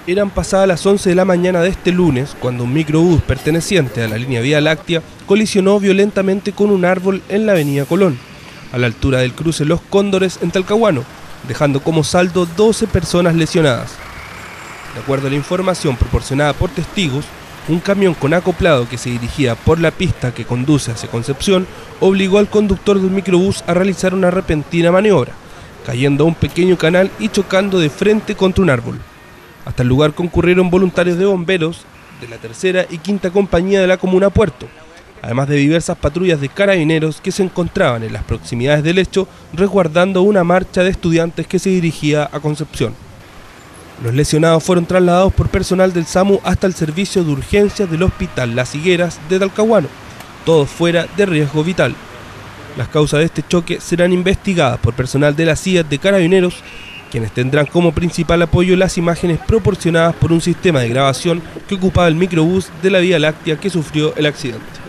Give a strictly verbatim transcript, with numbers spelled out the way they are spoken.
Eran pasadas las once de la mañana de este lunes cuando un microbús perteneciente a la línea Vía Láctea colisionó violentamente con un árbol en la avenida Colón, a la altura del cruce Los Cóndores en Talcahuano, dejando como saldo doce personas lesionadas. De acuerdo a la información proporcionada por testigos, un camión con acoplado que se dirigía por la pista que conduce hacia Concepción obligó al conductor del microbús a realizar una repentina maniobra, cayendo a un pequeño canal y chocando de frente contra un árbol. Hasta el lugar concurrieron voluntarios de bomberos de la tercera y quinta compañía de la comuna Puerto, además de diversas patrullas de carabineros que se encontraban en las proximidades del hecho resguardando una marcha de estudiantes que se dirigía a Concepción. Los lesionados fueron trasladados por personal del SAMU hasta el servicio de urgencias del Hospital Las Higueras de Talcahuano, todos fuera de riesgo vital. Las causas de este choque serán investigadas por personal de las C I A de Carabineros, quienes tendrán como principal apoyo las imágenes proporcionadas por un sistema de grabación que ocupaba el microbús de la Vía Láctea que sufrió el accidente.